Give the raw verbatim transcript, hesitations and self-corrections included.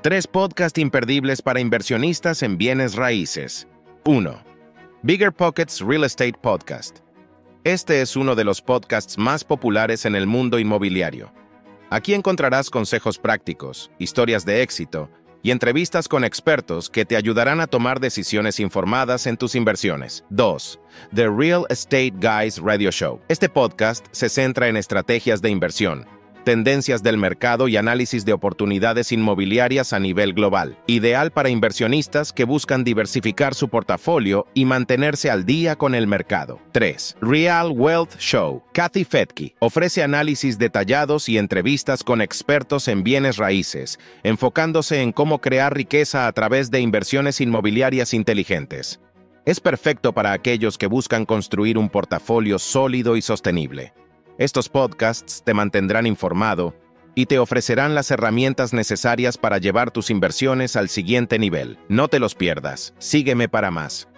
Tres podcasts imperdibles para inversionistas en bienes raíces. uno. Bigger Pockets Real Estate Podcast. Este es uno de los podcasts más populares en el mundo inmobiliario. Aquí encontrarás consejos prácticos, historias de éxito y entrevistas con expertos que te ayudarán a tomar decisiones informadas en tus inversiones. dos. The Real Estate Guys Radio Show. Este podcast se centra en estrategias de inversión, tendencias del mercado y análisis de oportunidades inmobiliarias a nivel global, ideal para inversionistas que buscan diversificar su portafolio y mantenerse al día con el mercado. tres. Real Wealth Show. Kathy Fettke ofrece análisis detallados y entrevistas con expertos en bienes raíces, enfocándose en cómo crear riqueza a través de inversiones inmobiliarias inteligentes. Es perfecto para aquellos que buscan construir un portafolio sólido y sostenible. Estos podcasts te mantendrán informado y te ofrecerán las herramientas necesarias para llevar tus inversiones al siguiente nivel. No te los pierdas. Sígueme para más.